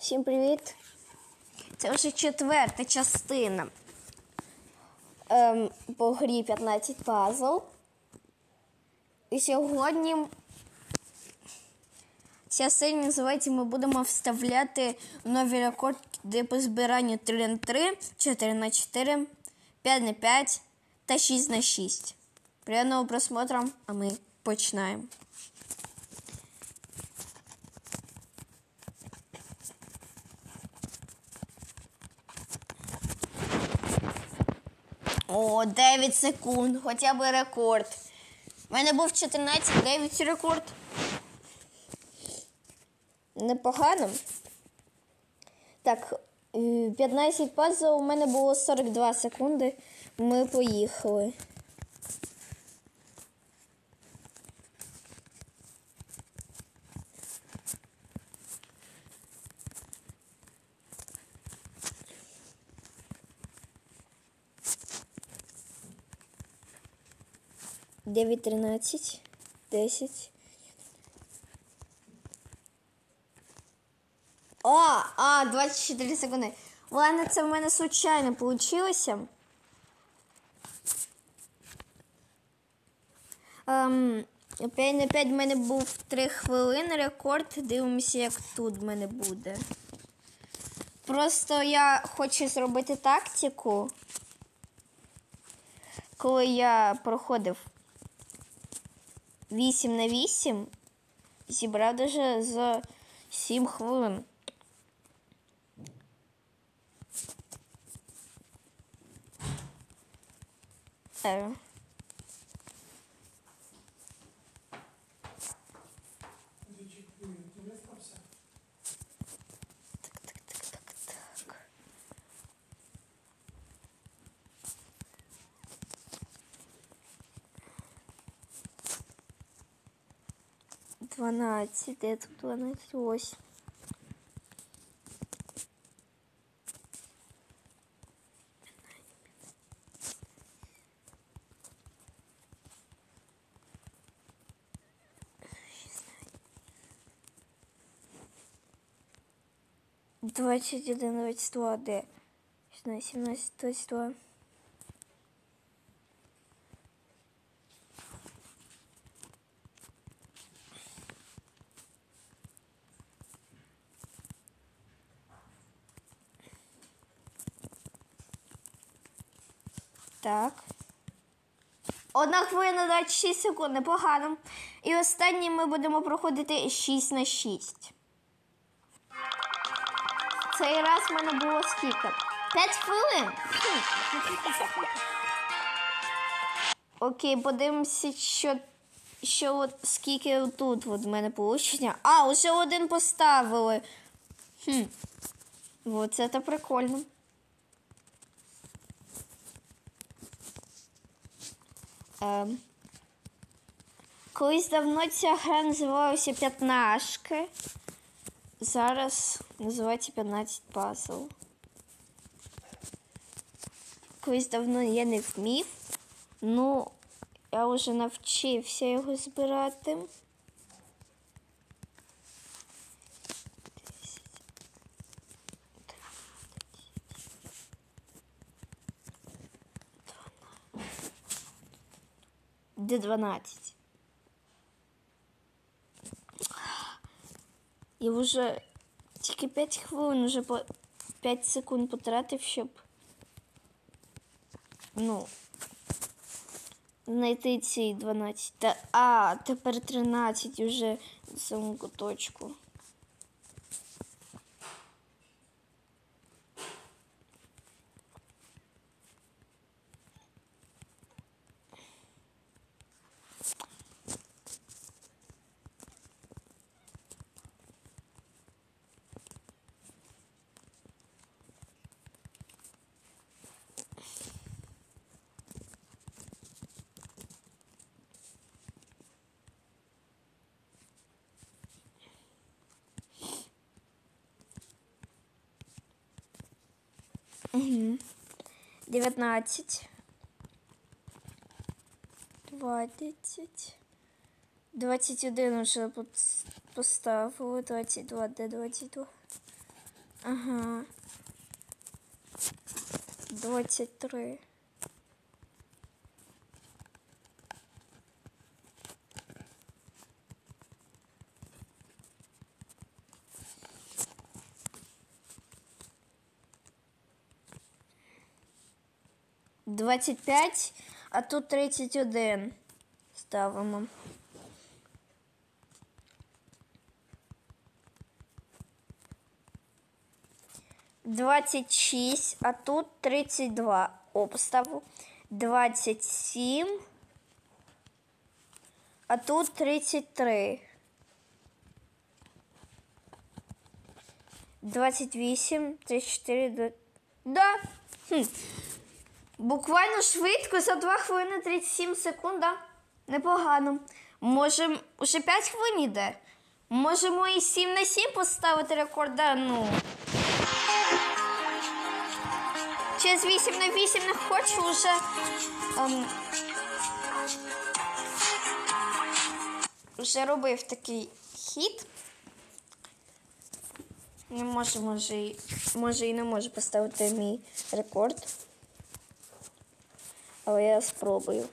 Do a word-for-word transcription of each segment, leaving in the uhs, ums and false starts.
Всім привіт! Це вже четверта частина ем, по грі п'ятнадцять пазл. І сьогодні ця серія називається «Ми будемо вставляти нові рекорди по збиранню три на три, чотири на чотири, п'ять на п'ять та шість на шість. Приємного просмотру, а ми починаємо. О, дев'ять секунд, хоча б рекорд. У мене був чотирнадцять дев'ять рекорд. Непогано. Так, п'ятнадцять пазл, у мене було сорок два секунди. Ми поїхали. дев'ять тринадцять, десять. О, а, двадцять чотири секунди. Ладно, це в мене случайно вийшло. Ем, п'ять на п'ять в мене був три хвилини рекорд. Дивимося, як тут в мене буде. Просто я хочу зробити тактику, коли я проходив вісім на вісім, зібрав даже за сім хвилин. Е. Так, так, так, так, так. дванадцять, де тут дванадцять? Ось. двадцять один, двадцять два, де? шістнадцять, сімнадцять, двадцять два. Так. Одна хвилина, двадцять шість секунд, непогано. І останній ми будемо проходити шість на шість. Цей раз в мене було скільки? п'ять хвилин? Хм. Окей, подивимося, що, що от, скільки тут от в мене вийшло. А, вже один поставили. Хм. Вот це прикольно. Ем. Колись давно ця гра називалася «П'ятнашки». Зараз називається п'ятнадцять пазл. Колись давно я не вмів. Ну, я вже навчився його збирати. Де дванадцять? Я вже тільки п'ять хвилин, вже по п'ять секунд потратив, щоб, ну, знайти ці дванадцять. Та, а, тепер тринадцять вже на самому куточку. Угу. дев'ятнадцять. двадцять. двадцять один вже поставили. двадцять два, де двадцять два? Ага. двадцять три. двадцять п'ять, а тут тридцять один ставимо. двадцять шість, а тут тридцять два. Обставу. двадцять сім, а тут тридцять три. двадцять вісім, тридцять чотири. Да. Хм. Буквально швидко, за два хвилини тридцять сім секунд, да? Непогано. Може, вже п'ять хвилин йде? Можемо і сім на сім поставити рекорд, да? Ну. Через вісім на вісім не хочу вже. Ем, вже робив такий хід. Не можу, може, і, може і не можу поставити мій рекорд. Але я спробую.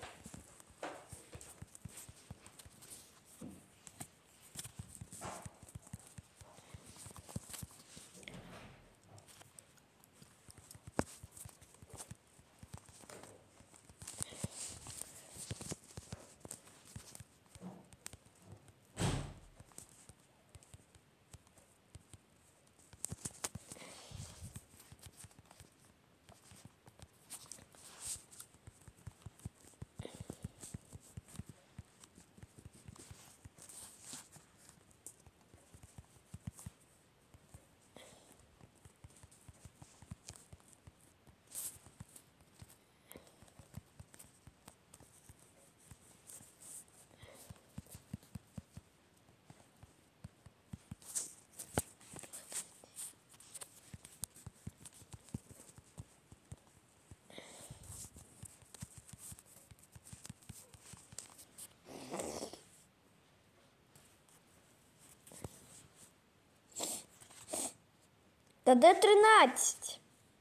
Та де тринадцять?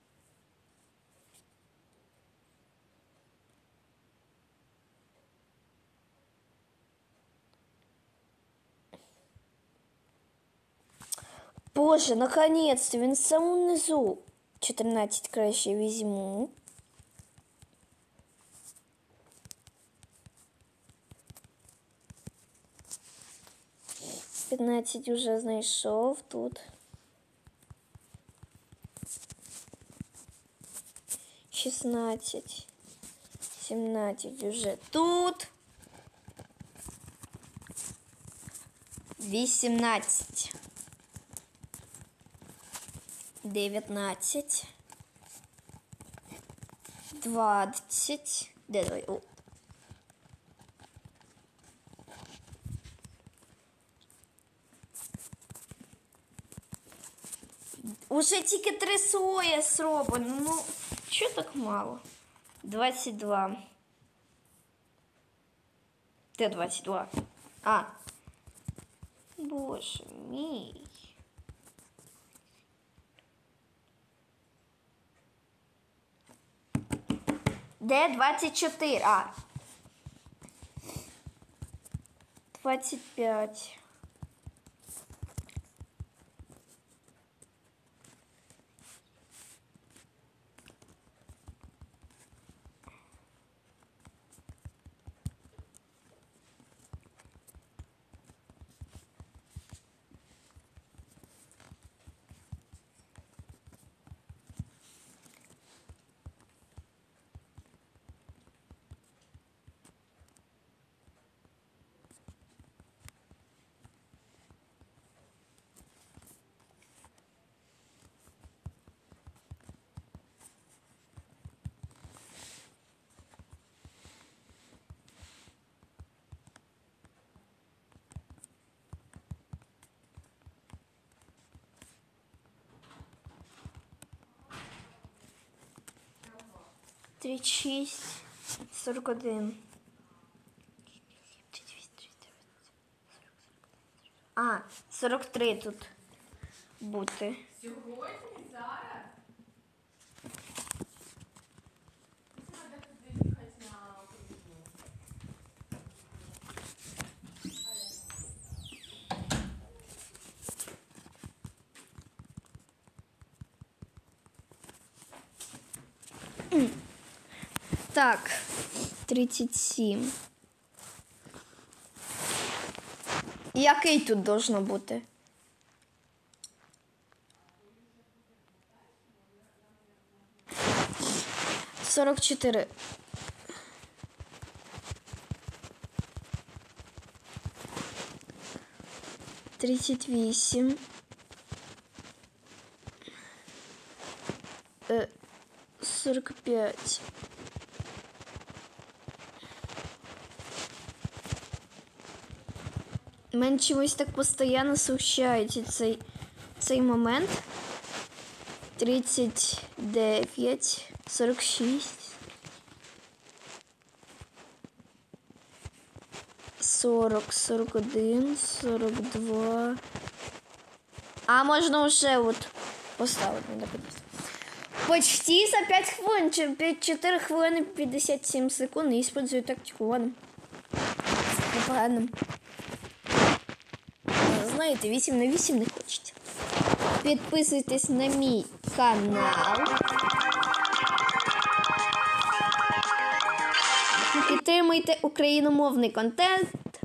Боже, наконец-то, він в самому низу. чотирнадцять краще візьму. п'ятнадцять уже знайшов тут. шістнадцять. сімнадцять уже тут. вісімнадцять. дев'ятнадцять. двадцять. Де давай? О. Уже тільки три слоя зроблено. Ну, чого так мало? двадцять два. Де двадцять два? А. Боже мій. Де двадцять чотири? А. двадцять п'ять. тридцять шість, сорок один. А, сорок три тут. бути. Сьогодні, зараз? Треба туди їхати на окружну. Так, тридцять сім. Який тут должно бути? сорок чотири. тридцять вісім. Е, сорок п'ять. Мен чомусь так постійно сущається цей, цей момент. тридцять дев'ять, сорок шість, сорок, сорок один, сорок два. А можна вже от поставити. Почти за п'ять хвилин, чотири хвилини п'ятдесят сім секунд, і использую тактику ладно. Непогано. Знаєте, вісім на вісім не хочеться. Підписуйтесь на мій канал. Підтримуйте україномовний контент.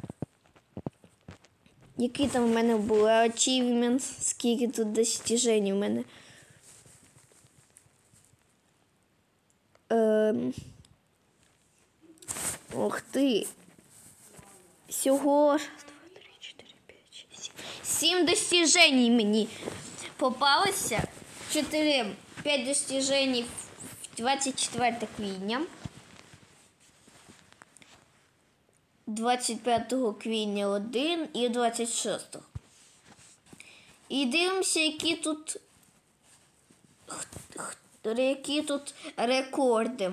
Які там у мене були achievements, скільки тут достижень у мене. Ем... Ух ти. Всього сім достижений мені попалося. чотири, п'ять достижений двадцять четвертого квітня. двадцять п'ятого квітня один і двадцять шостого. І дивимося, які тут які тут рекорди.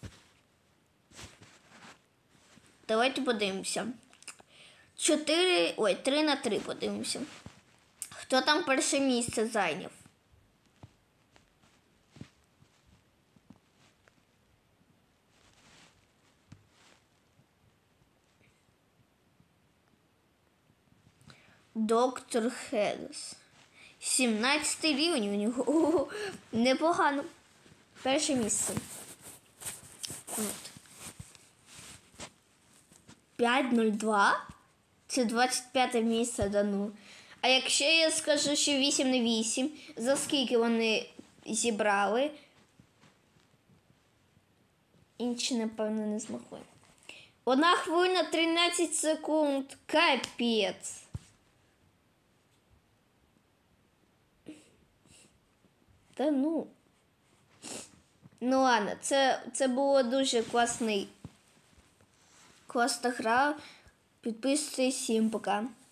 Давайте подивимося. чотири, ой, три на три подивимося. Хто там перше місце зайняв? Доктор Хедес. сімнадцятий рівень у нього. Ого, непогано. Перше місце. От. п'ять нуль два? Це двадцять п'яте місце, да ну. А якщо я скажу, що вісім на вісім, за скільки вони зібрали? Інші, напевно, не змогли. Одна хвилина тринадцять секунд. Капець. Та ну. Ну ладно, це, це було дуже класний, класна гра. Підписуйтесь, всім пока.